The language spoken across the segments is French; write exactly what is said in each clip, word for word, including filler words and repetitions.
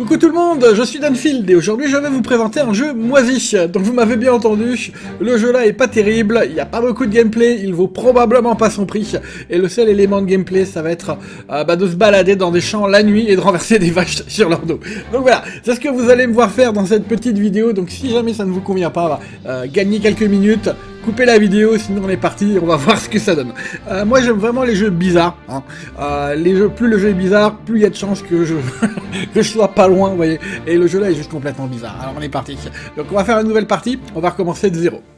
Coucou tout le monde, je suis Danfield et aujourd'hui je vais vous présenter un jeu moisi. Donc vous m'avez bien entendu, le jeu là est pas terrible, il n'y a pas beaucoup de gameplay, il vaut probablement pas son prix. Et le seul élément de gameplay ça va être euh, bah, de se balader dans des champs la nuit et de renverser des vaches sur leur dos. Donc voilà, c'est ce que vous allez me voir faire dans cette petite vidéo. Donc si jamais ça ne vous convient pas, bah, euh, gagnez quelques minutes. Coupez la vidéo, sinon on est parti, on va voir ce que ça donne. Euh, moi j'aime vraiment les jeux bizarres. Hein. Euh, les jeux, plus le jeu est bizarre, plus il y a de chances que je que je sois pas loin, vous voyez. Et le jeu là est juste complètement bizarre. Alors on est parti. Donc on va faire une nouvelle partie, on va recommencer de zéro.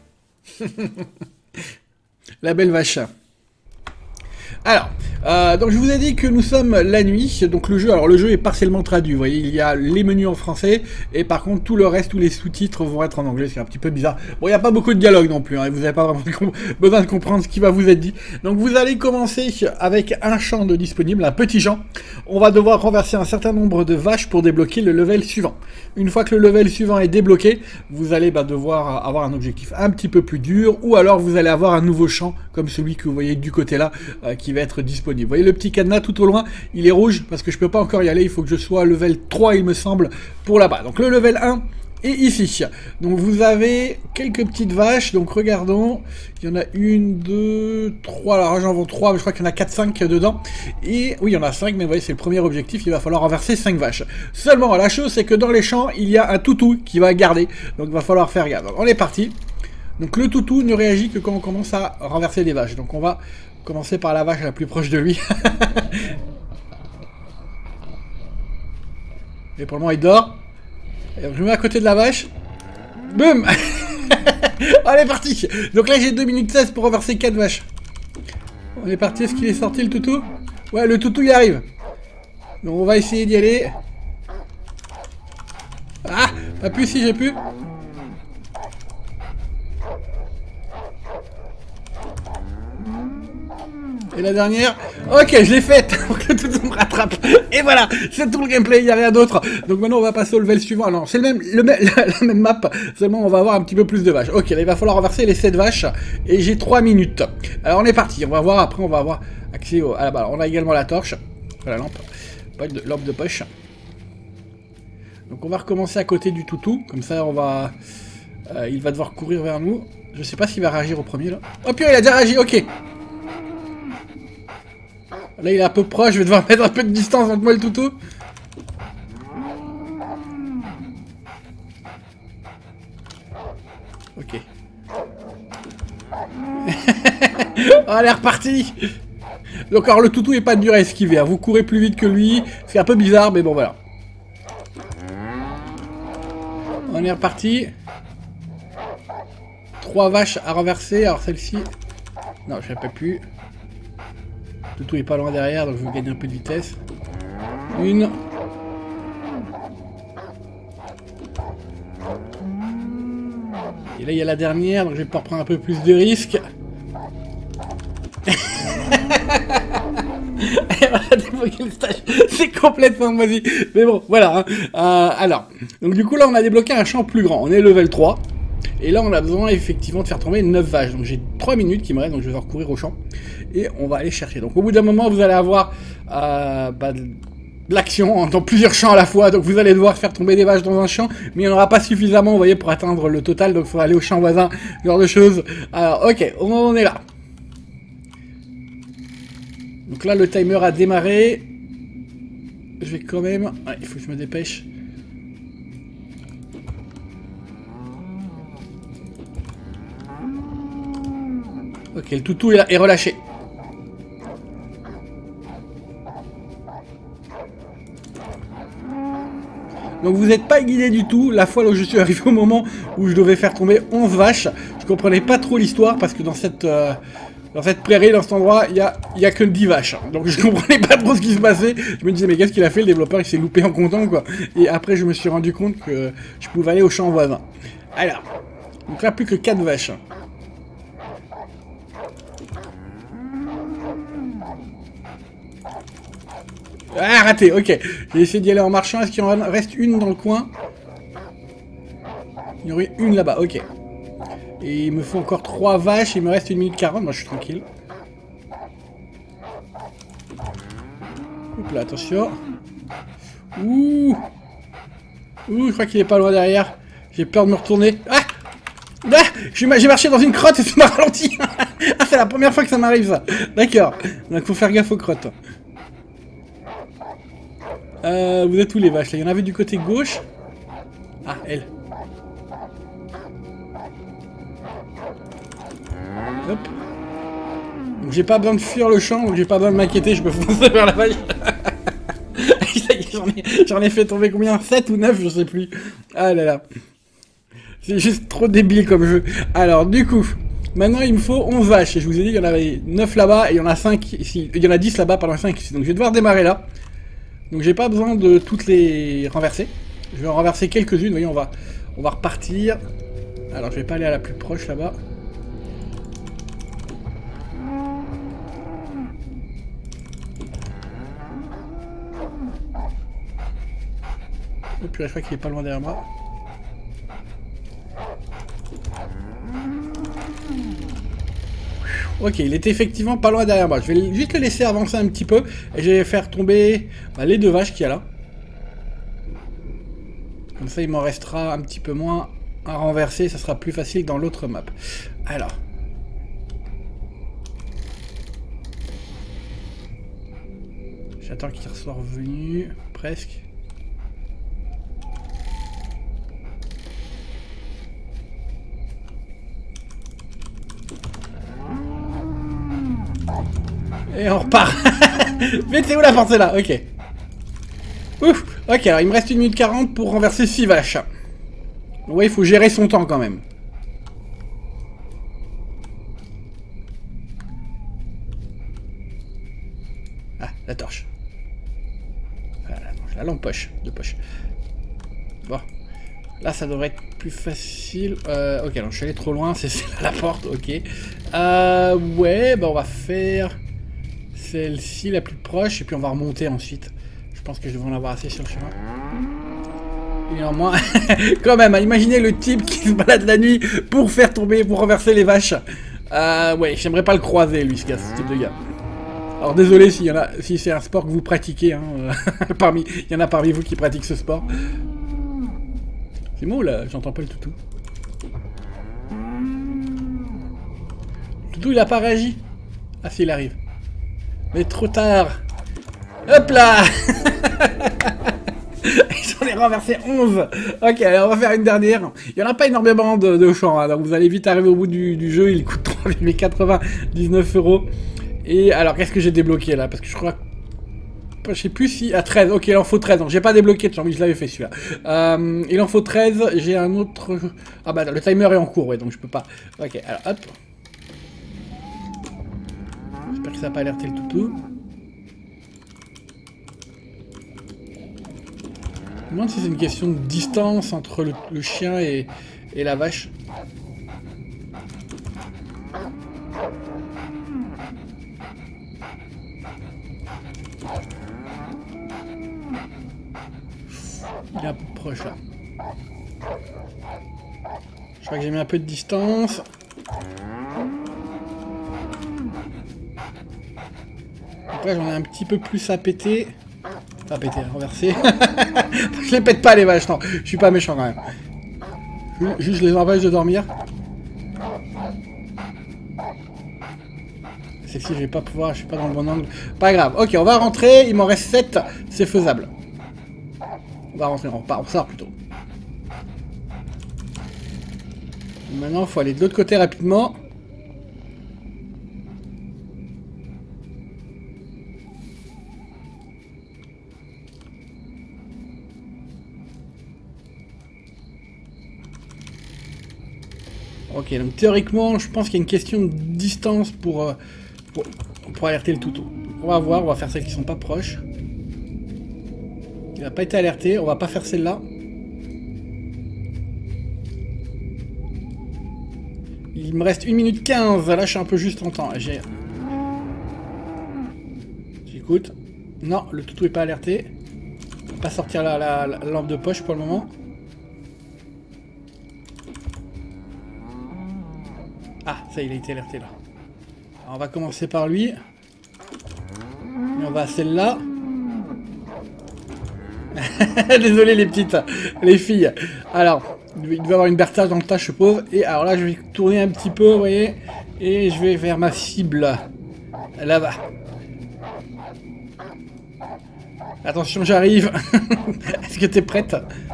La belle vache. Alors, euh, donc je vous ai dit que nous sommes la nuit, donc le jeu, alors le jeu est partiellement traduit, vous voyez, il y a les menus en français, et par contre tout le reste, tous les sous-titres vont être en anglais, c'est un petit peu bizarre. Bon, il n'y a pas beaucoup de dialogue non plus, hein, vous n'avez pas vraiment besoin de comprendre ce qui va vous être dit. Donc vous allez commencer avec un champ de disponible, un petit champ. On va devoir renverser un certain nombre de vaches pour débloquer le level suivant. Une fois que le level suivant est débloqué, vous allez bah, devoir avoir un objectif un petit peu plus dur, ou alors vous allez avoir un nouveau champ, comme celui que vous voyez du côté là, euh, qui va être disponible. Vous voyez le petit cadenas tout au loin, il est rouge parce que je peux pas encore y aller, il faut que je sois level trois il me semble pour là-bas. Donc le level un est ici. Donc vous avez quelques petites vaches, donc regardons, il y en a une, deux, trois, alors j'en vends trois, mais je crois qu'il y en a quatre, cinq dedans. Et oui, il y en a cinq, mais vous voyez c'est le premier objectif, il va falloir renverser cinq vaches. Seulement la chose c'est que dans les champs, il y a un toutou qui va garder, donc il va falloir faire gaffe. Donc, on est parti. Donc le toutou ne réagit que quand on commence à renverser des vaches. Donc on va commencer par la vache la plus proche de lui. Et pour le moment il dort. Et je me mets à côté de la vache. Boum. Allez parti. Donc là j'ai deux minutes seize pour renverser quatre vaches. On est parti, est-ce qu'il est sorti le toutou? Ouais, le toutou il arrive. Donc on va essayer d'y aller. Ah, pas plus si j'ai pu. Et la dernière, ok, je l'ai faite, pour que tout me rattrape. Et voilà, c'est tout le gameplay, il n'y a rien d'autre. Donc maintenant, on va passer au level suivant. Alors, c'est le même, le même, la, la même map, seulement on va avoir un petit peu plus de vaches. Ok, là, il va falloir renverser les sept vaches, et j'ai trois minutes. Alors, on est parti, on va voir, après, on va avoir accès au, à la balle. On a également la torche, la lampe, pas de lampe de poche. Donc, on va recommencer à côté du toutou, comme ça, on va... Euh, il va devoir courir vers nous. Je sais pas s'il va réagir au premier, là. Oh, purée, il a déjà réagi, ok. Là il est un peu proche, je vais devoir mettre un peu de distance entre moi et le toutou. Ok. Oh, elle est repartie. Donc alors le toutou est pas dur à esquiver, hein. Vous courez plus vite que lui, c'est un peu bizarre mais bon voilà. On est reparti. Trois vaches à renverser, alors celle-ci... Non, je ne peux plus. Le toutou est pas loin derrière, donc je vais gagner un peu de vitesse. Une. Et là, il y a la dernière, donc je vais pouvoir prendre un peu plus de risques. C'est complètement moisi. Mais bon, voilà. Hein. Euh, alors, donc du coup, là, on a débloqué un champ plus grand. On est level trois. Et là, on a besoin effectivement de faire tomber neuf vaches. Donc j'ai trois minutes qui me restent, donc je vais recourir au champ. Et on va aller chercher. Donc au bout d'un moment, vous allez avoir euh, bah, de l'action dans plusieurs champs à la fois. Donc vous allez devoir faire tomber des vaches dans un champ. Mais il n'y en aura pas suffisamment, vous voyez, pour atteindre le total. Donc il faut aller au champ voisin, ce genre de choses. Alors ok, on est là. Donc là, le timer a démarré. Je vais quand même... Ouais, il faut que je me dépêche. Ok, le toutou est, là, est relâché. Donc vous n'êtes pas guidé du tout. La fois où je suis arrivé au moment où je devais faire tomber onze vaches, je comprenais pas trop l'histoire parce que dans cette, euh, dans cette prairie, dans cet endroit, il n'y a, y a que dix vaches. Donc je comprenais pas trop ce qui se passait. Je me disais mais qu'est-ce qu'il a fait le développeur? Il s'est loupé en comptant quoi. Et après je me suis rendu compte que je pouvais aller au champ voisin. Alors, donc là plus que quatre vaches. Ah, raté, ok. J'ai essayé d'y aller en marchant. Est-ce qu'il en reste une dans le coin? Il y en aurait une là-bas, ok. Et il me faut encore trois vaches. Il me reste une minute quarante. Moi, je suis tranquille. Hop là, attention. Ouh. Ouh, je crois qu'il est pas loin derrière. J'ai peur de me retourner. Ah, ah j'ai marché dans une crotte et ça m'a ralenti. Ah, c'est la première fois que ça m'arrive ça. D'accord. Donc faut faire gaffe aux crottes. Euh, vous êtes où les vaches là? Il y en avait du côté gauche. Ah, elle. Hop. Donc j'ai pas besoin de fuir le champ, donc j'ai pas besoin de m'inquiéter, je peux foncer vers la vache. J'en ai, ai fait tomber combien? sept ou neuf, je sais plus. Ah là là. C'est juste trop débile comme jeu. Alors du coup, maintenant il me faut onze vaches. Et je vous ai dit qu'il y en avait neuf là-bas et il y en a cinq ici. Il y en a dix là-bas, pardon, cinq ici. Donc je vais devoir démarrer là. Donc j'ai pas besoin de toutes les renverser. Je vais en renverser quelques-unes, vous voyez, on va, on va repartir. Alors je vais pas aller à la plus proche là-bas. Oh purée, je crois qu'il est pas loin derrière moi. Ok, il était effectivement pas loin derrière moi. Je vais juste le laisser avancer un petit peu. Et je vais faire tomber bah, les deux vaches qu'il y a là. Comme ça, il m'en restera un petit peu moins à renverser. Ça sera plus facile dans l'autre map. Alors. J'attends qu'il soit revenu. Presque. Et on repart. Mais c'est où la porte là? Ok. Ouf. Ok, alors il me reste une minute quarante pour renverser six vaches. Ouais, il faut gérer son temps quand même. Ah, la torche. Voilà, la lampe poche. De poche. Bon. Là, ça devrait être plus facile. Euh, ok, alors je suis allé trop loin. C'est là la porte. Ok. Euh, ouais, bah on va faire celle-ci la plus proche. Et puis on va remonter ensuite. Je pense que je vais en avoir assez sur le chemin. Et en moins, quand même, imaginez le type qui se balade la nuit pour faire tomber, pour renverser les vaches. Euh, ouais, j'aimerais pas le croiser, lui, ce gars, ce type de gars. Alors désolé s'il y en a, si c'est un sport que vous pratiquez, hein, euh, parmi, il y en a parmi vous qui pratiquent ce sport. C'est moi là, j'entends pas le toutou. Le toutou, il a pas réagi. Ah si, il arrive. Mais trop tard. Hop là. J'en ai renversé onze. Ok, allez, on va faire une dernière. Il n'y en a pas énormément de, de champs, hein, donc vous allez vite arriver au bout du, du jeu. Il coûte trois virgule quatre-vingt-dix-neuf euros. Et alors, qu'est-ce que j'ai débloqué là? Parce que je crois... Je sais plus si... Ah, treize. Ok, il en faut treize. Donc, j'ai pas débloqué de champ. Oui, je l'avais fait celui-là. Euh, il en faut treize. J'ai un autre... Ah bah, le timer est en cours, ouais, donc je peux pas. Ok, alors, hop. J'espère que ça n'a pas alerté le toutou. Je me demande si c'est une question de distance entre le, le chien et, et la vache. Il est un peu proche là. Je crois que j'ai mis un peu de distance. Après j'en ai un petit peu plus à péter. Pas péter, à renverser. Je les pète pas les vaches, non. Je suis pas méchant quand même. Juste je les empêche de dormir. C'est que si je vais pas pouvoir, je suis pas dans le bon angle. Pas grave. Ok, on va rentrer. Il m'en reste sept. C'est faisable. On va rentrer, on repart, on sort plutôt. Maintenant, il faut aller de l'autre côté rapidement. Ok, donc théoriquement, je pense qu'il y a une question de distance pour, euh, pour, pour alerter le toutou. On va voir, on va faire celles qui sont pas proches. Il n'a pas été alerté, on va pas faire celle-là. Il me reste une minute quinze, là je suis un peu juste en temps. J'écoute. Non, le toutou est pas alerté. On va pas sortir la, la, la lampe de poche pour le moment. Ah, ça il a été alerté là. Alors, on va commencer par lui. Et on va à celle-là. Désolé les petites, les filles. Alors, il doit y avoir une berçage dans le tas, je suppose. Et alors là, je vais tourner un petit peu, vous voyez. Et je vais vers ma cible. Là-bas. Attention, j'arrive. Est-ce que t'es prête?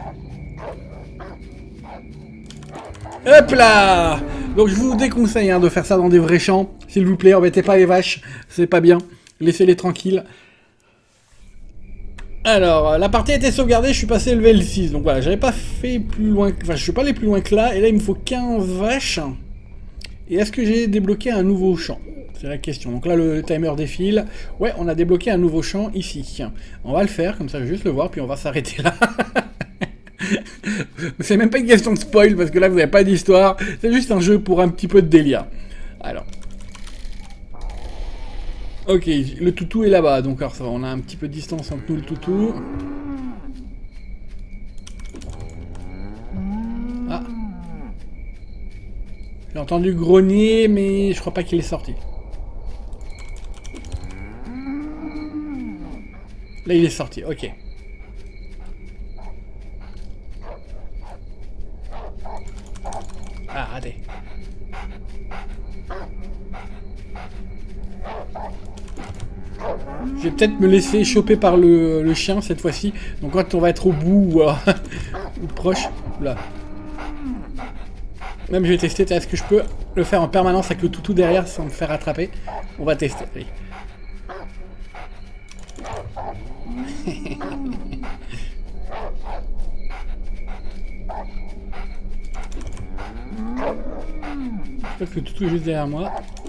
Hop là! Donc je vous déconseille hein, de faire ça dans des vrais champs. S'il vous plaît, embêtez pas les vaches. C'est pas bien. Laissez-les tranquilles. Alors, la partie a été sauvegardée, je suis passé level six. Donc voilà, j'avais pas fait plus loin... Enfin, je suis pas allé plus loin que là. Et là, il me faut quinze vaches. Et est-ce que j'ai débloqué un nouveau champ? C'est la question. Donc là, le timer défile. Ouais, on a débloqué un nouveau champ ici. On va le faire, comme ça, je vais juste le voir, puis on va s'arrêter là. C'est même pas une question de spoil, parce que là, vous n'avez pas d'histoire. C'est juste un jeu pour un petit peu de délire. Alors. Ok, le toutou est là-bas. Donc, alors, ça va, on a un petit peu de distance entre nous, le toutou. Ah. J'ai entendu grogner, mais je crois pas qu'il est sorti. Là, il est sorti, ok. Ah, raté. Je vais peut-être me laisser choper par le, le chien cette fois-ci. Donc quand on va être au bout ou, euh, ou proche, là. Même je vais tester, est-ce que je peux le faire en permanence avec le toutou derrière sans me faire attraper? On va tester, allez. Je crois que le toutou est juste derrière moi.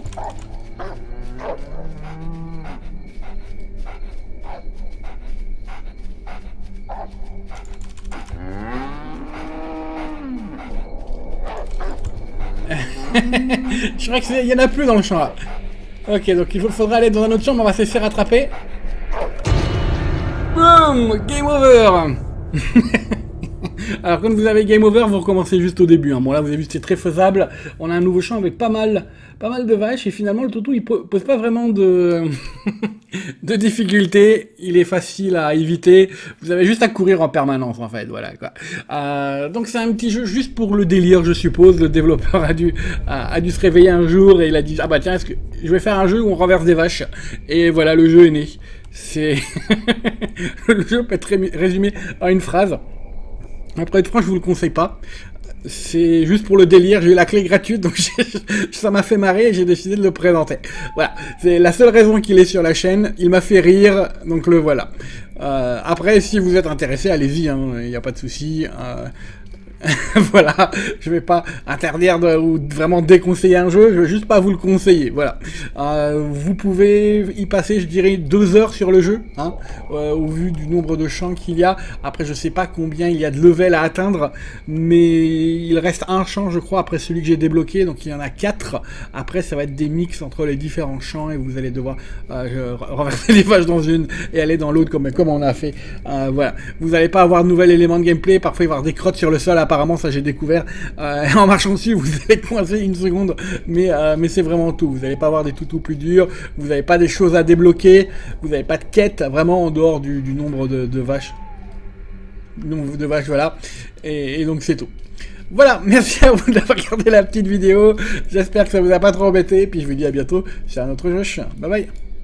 Je crois qu'il y en a plus dans le champ là. Ok, donc il faudra aller dans un autre champ, mais on va se faire rattraper. Boom! Game over! Alors quand vous avez game over, vous recommencez juste au début. Hein. Bon là vous avez vu c'est très faisable. On a un nouveau champ avec pas mal, pas mal de vaches et finalement le toutou il pose pas vraiment de, de difficulté. Il est facile à éviter. Vous avez juste à courir en permanence en fait. Voilà quoi. Euh, donc c'est un petit jeu juste pour le délire je suppose. Le développeur a dû, a, a dû se réveiller un jour et il a dit ah bah tiens est-ce que je vais faire un jeu où on renverse des vaches. Et voilà le jeu est né. C'est le jeu peut être résumé en une phrase. Après, franchement, je vous le conseille pas. C'est juste pour le délire. J'ai eu la clé gratuite, donc ça m'a fait marrer et j'ai décidé de le présenter. Voilà, c'est la seule raison qu'il est sur la chaîne. Il m'a fait rire, donc le voilà. Euh, après, si vous êtes intéressé, allez-y, hein, il n'y a pas de souci. Euh... Voilà, je vais pas interdire de, ou vraiment déconseiller un jeu, je veux juste pas vous le conseiller, voilà. Euh, vous pouvez y passer, je dirais, deux heures sur le jeu, hein, euh, au vu du nombre de champs qu'il y a. Après, je sais pas combien il y a de level à atteindre, mais il reste un champ, je crois, après celui que j'ai débloqué, donc il y en a quatre. Après, ça va être des mix entre les différents champs et vous allez devoir euh, renverser les vaches dans une et aller dans l'autre comme, comme on a fait. Euh, voilà, vous n'allez pas avoir de nouvel élément de gameplay, parfois il va y avoir des crottes sur le sol à apparemment ça j'ai découvert euh, en marchant dessus vous allez coincer une seconde mais, euh, mais c'est vraiment tout, vous n'allez pas avoir des toutous plus durs, vous n'avez pas des choses à débloquer, vous n'avez pas de quête vraiment en dehors du, du nombre de, de vaches nombre de vaches voilà et, et donc c'est tout. Voilà, merci à vous d'avoir regardé la petite vidéo, j'espère que ça vous a pas trop embêté, puis je vous dis à bientôt sur un autre jeu, bye bye.